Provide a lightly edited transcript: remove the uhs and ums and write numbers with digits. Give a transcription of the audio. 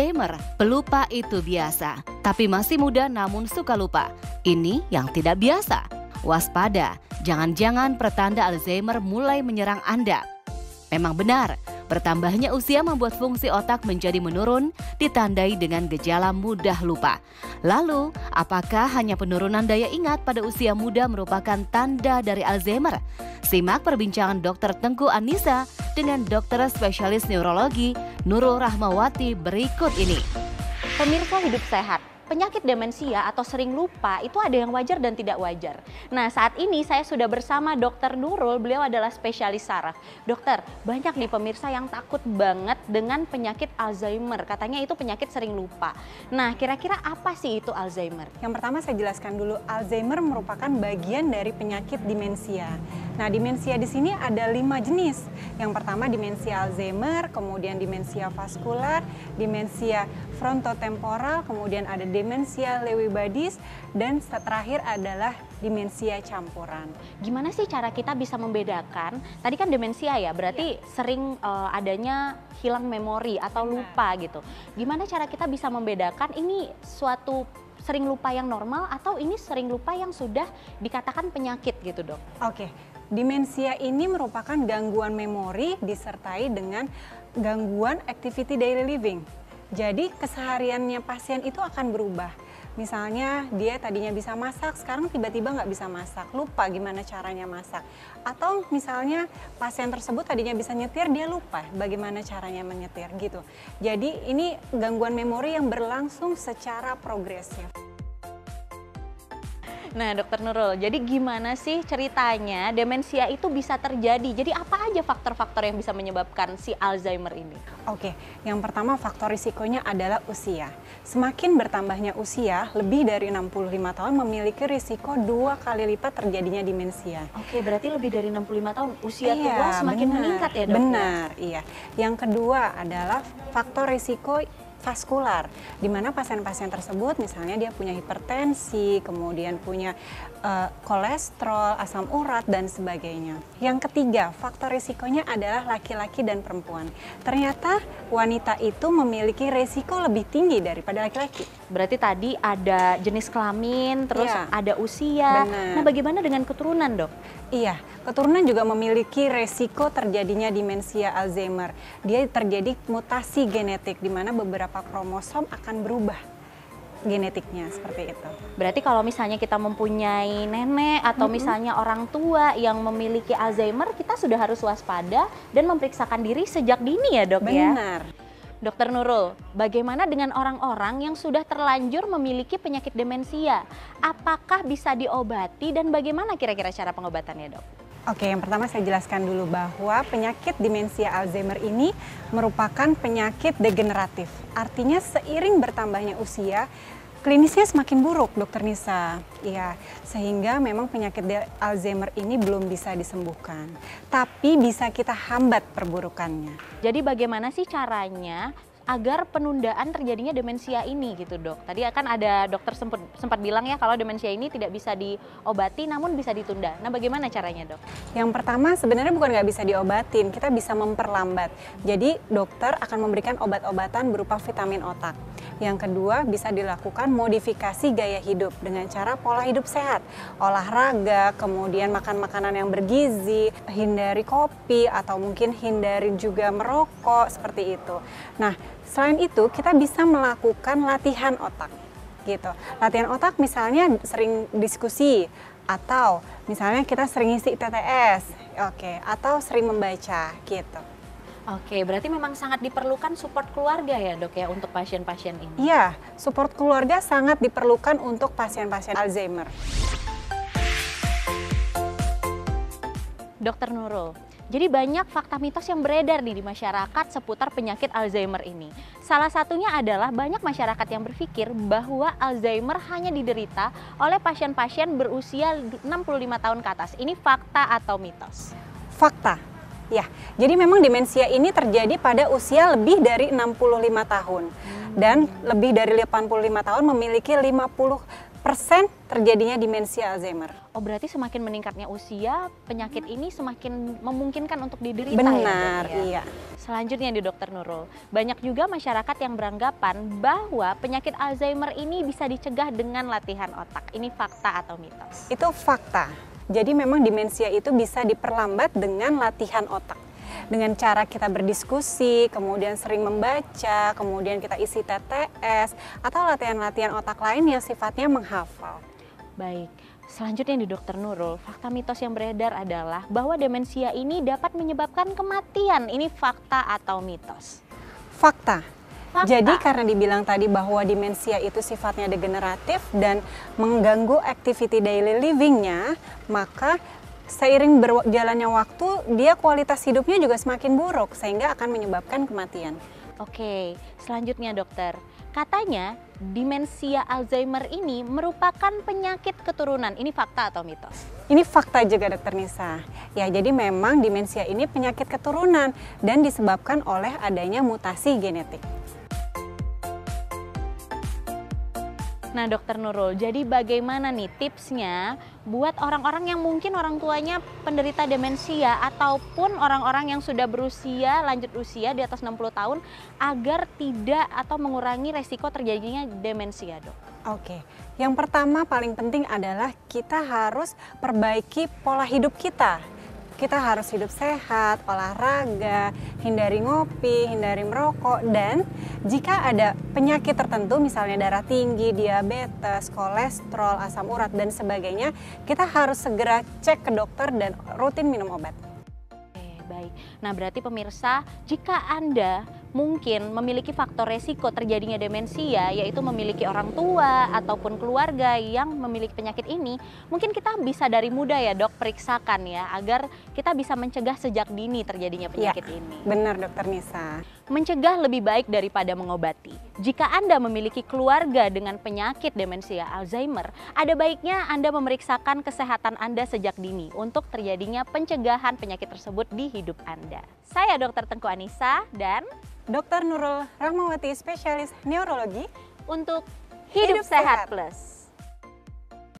Alzheimer, pelupa itu biasa. Tapi masih muda namun suka lupa. Ini yang tidak biasa. Waspada, jangan-jangan pertanda Alzheimer mulai menyerang Anda. Memang benar, bertambahnya usia membuat fungsi otak menjadi menurun, ditandai dengan gejala mudah lupa. Lalu, apakah hanya penurunan daya ingat pada usia muda merupakan tanda dari Alzheimer? Simak perbincangan Dr. Tengku Anissa dengan dokter spesialis neurologi Nurul Rahmawati berikut ini. Pemirsa Hidup Sehat, penyakit demensia atau sering lupa itu ada yang wajar dan tidak wajar. Nah, saat ini saya sudah bersama Dokter Nurul, beliau adalah spesialis saraf. Dokter, banyak nih pemirsa yang takut banget dengan penyakit Alzheimer, katanya itu penyakit sering lupa. Nah, kira-kira apa sih itu Alzheimer? Yang pertama saya jelaskan dulu, Alzheimer merupakan bagian dari penyakit demensia. Nah, demensia di sini ada 5 jenis. Yang pertama demensia Alzheimer, kemudian demensia vaskular, demensia frontotemporal, kemudian ada demensia Lewy bodies, dan terakhir adalah demensia campuran. Gimana sih cara kita bisa membedakan? Tadi kan demensia ya, berarti sering adanya hilang memori atau lupa gitu. Gimana cara kita bisa membedakan ini suatu sering lupa yang normal atau ini sering lupa yang sudah dikatakan penyakit gitu, Dok? Oke, demensia ini merupakan gangguan memori disertai dengan gangguan activity daily living. Jadi kesehariannya pasien itu akan berubah. Misalnya dia tadinya bisa masak, sekarang tiba-tiba nggak bisa masak, lupa gimana caranya masak. Atau misalnya pasien tersebut tadinya bisa nyetir, dia lupa bagaimana caranya menyetir gitu. Jadi ini gangguan memori yang berlangsung secara progresif. Nah, Dokter Nurul, jadi gimana sih ceritanya demensia itu bisa terjadi? Jadi apa aja faktor-faktor yang bisa menyebabkan si Alzheimer ini? Oke, yang pertama faktor risikonya adalah usia. Semakin bertambahnya usia, lebih dari 65 tahun memiliki risiko 2 kali lipat terjadinya demensia. Oke, berarti lebih dari 65 tahun usia tua semakin meningkat ya, Dok? Benar, iya. Yang kedua adalah faktor risiko vaskular, di mana pasien-pasien tersebut misalnya dia punya hipertensi, kemudian punya kolesterol, asam urat, dan sebagainya. Yang ketiga, faktor risikonya adalah laki-laki dan perempuan. Ternyata wanita itu memiliki risiko lebih tinggi daripada laki-laki. Berarti tadi ada jenis kelamin, terus ada usia. Benar. Nah, bagaimana dengan keturunan, Dok? Iya, keturunan juga memiliki resiko terjadinya demensia Alzheimer. Dia terjadi mutasi genetik di mana beberapa kromosom akan berubah genetiknya seperti itu. Berarti kalau misalnya kita mempunyai nenek atau misalnya orang tua yang memiliki Alzheimer, kita sudah harus waspada dan memeriksakan diri sejak dini ya, Dok? Benar. Ya? Dokter Nurul, bagaimana dengan orang-orang yang sudah terlanjur memiliki penyakit demensia? Apakah bisa diobati dan bagaimana kira-kira cara pengobatannya, Dok? Oke, yang pertama saya jelaskan dulu bahwa penyakit demensia Alzheimer ini merupakan penyakit degeneratif. Artinya seiring bertambahnya usia, klinisnya semakin buruk, Dokter Nisa. Iya, sehingga memang penyakit Alzheimer ini belum bisa disembuhkan. Tapi bisa kita hambat perburukannya. Jadi bagaimana sih caranya agar penundaan terjadinya demensia ini gitu, Dok? Tadi kan ada dokter sempat bilang ya kalau demensia ini tidak bisa diobati namun bisa ditunda. Nah, bagaimana caranya, Dok? Yang pertama sebenarnya bukan nggak bisa diobatin, kita bisa memperlambat. Jadi dokter akan memberikan obat-obatan berupa vitamin otak. Yang kedua bisa dilakukan modifikasi gaya hidup dengan cara pola hidup sehat. Olahraga, kemudian makan makanan yang bergizi, hindari kopi atau mungkin hindari juga merokok seperti itu. Nah, selain itu kita bisa melakukan latihan otak gitu. Latihan otak misalnya sering diskusi atau misalnya kita sering isi TTS, atau sering membaca gitu. Oke, berarti memang sangat diperlukan support keluarga ya, Dok, ya, untuk pasien-pasien ini? Iya, support keluarga sangat diperlukan untuk pasien-pasien Alzheimer. Dokter Nurul, jadi banyak fakta mitos yang beredar nih di masyarakat seputar penyakit Alzheimer ini. Salah satunya adalah banyak masyarakat yang berpikir bahwa Alzheimer hanya diderita oleh pasien-pasien berusia 65 tahun ke atas. Ini fakta atau mitos? Fakta. Ya, jadi memang demensia ini terjadi pada usia lebih dari 65 tahun. Dan lebih dari 85 tahun memiliki 50% terjadinya demensia Alzheimer. Oh, berarti semakin meningkatnya usia, penyakit ini semakin memungkinkan untuk diderita. Benar, ya, iya. Selanjutnya di Dokter Nurul, banyak juga masyarakat yang beranggapan bahwa penyakit Alzheimer ini bisa dicegah dengan latihan otak. Ini fakta atau mitos? Itu fakta. Jadi memang demensia itu bisa diperlambat dengan latihan otak. Dengan cara kita berdiskusi, kemudian sering membaca, kemudian kita isi TTS, atau latihan-latihan otak lain yang sifatnya menghafal. Baik, selanjutnya di Dokter Nurul, fakta mitos yang beredar adalah bahwa demensia ini dapat menyebabkan kematian. Ini fakta atau mitos? Fakta. Fakta. Jadi karena dibilang tadi bahwa demensia itu sifatnya degeneratif dan mengganggu activity daily living-nya, maka seiring berjalannya waktu, dia kualitas hidupnya juga semakin buruk sehingga akan menyebabkan kematian. Oke, selanjutnya dokter. Katanya demensia Alzheimer ini merupakan penyakit keturunan. Ini fakta atau mitos? Ini fakta juga Dokter Nisa. Ya, jadi memang demensia ini penyakit keturunan dan disebabkan oleh adanya mutasi genetik. Nah Dokter Nurul, jadi bagaimana nih tipsnya buat orang-orang yang mungkin orang tuanya penderita demensia ataupun orang-orang yang sudah berusia, lanjut usia di atas 60 tahun agar tidak atau mengurangi resiko terjadinya demensia, Dok? Oke, yang pertama paling penting adalah kita harus perbaiki pola hidup kita. Kita harus hidup sehat, olahraga, hindari ngopi, hindari merokok, dan jika ada penyakit tertentu misalnya darah tinggi, diabetes, kolesterol, asam urat, dan sebagainya, kita harus segera cek ke dokter dan rutin minum obat. Oke, baik. Nah berarti pemirsa, jika Anda mungkin memiliki faktor resiko terjadinya demensia, yaitu memiliki orang tua ataupun keluarga yang memiliki penyakit ini, mungkin kita bisa dari muda ya dok periksakan ya, agar kita bisa mencegah sejak dini terjadinya penyakit ini. Benar Dokter Nisa. Mencegah lebih baik daripada mengobati. Jika Anda memiliki keluarga dengan penyakit demensia Alzheimer, ada baiknya Anda memeriksakan kesehatan Anda sejak dini untuk terjadinya pencegahan penyakit tersebut di hidup Anda. Saya Dr. Tengku Anissa dan Dokter Nurul Rahmawati, spesialis neurologi untuk Hidup Sehat Plus.